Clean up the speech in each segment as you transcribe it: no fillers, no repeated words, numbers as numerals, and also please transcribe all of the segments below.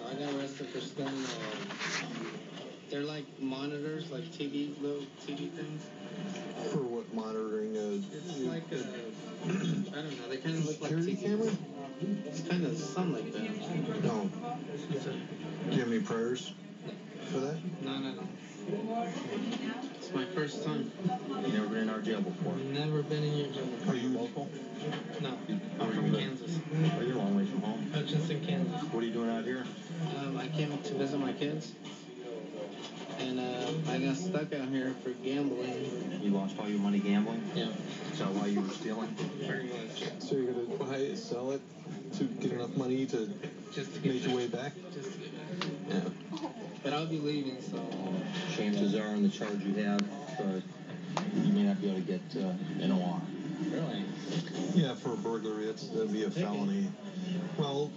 I got arrested for stealing. They're like monitors, like little TV things. For what monitoring? It's like a, I don't know. They kind of look like security camera. It's kind of something like that. No. Do you have any prayers for that? No. It's my first time. You never been in our jail before? Never been in your jail before. Are you local? No, I'm from Kansas. Oh, you're a long way from home. Hutchinson, Kansas. What are you doing out here? I came to visit my kids. And I got stuck out here for gambling. You lost all your money gambling? Yeah. Is that why you were stealing? Pretty much. So you're going to buy it, sell it to get enough money to make your way back? Just to get back. Yeah. But I'll be leaving, so... Chances are on the charge you have, you may not be able to get an OR. Really? Yeah, for a burglary, that'd be a felony. Well,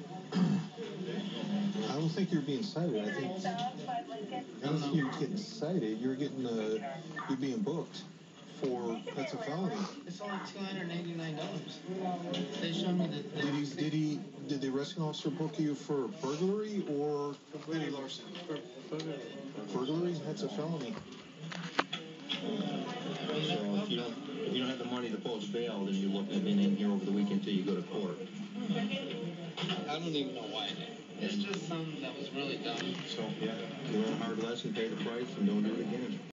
I don't think you're being cited. I don't think you're getting cited. You're being booked for, that's a felony. It's only $289. They showed me that... Did the arresting officer book you for burglary or petty larceny? For burglary. Burglary? That's a felony. So if you don't have the money to post bail, then you're looking at being in here over the weekend until you go to court. I don't even know why I did. It's just something that was really dumb. So, yeah, you learn a hard lesson, pay the price, and don't do it again.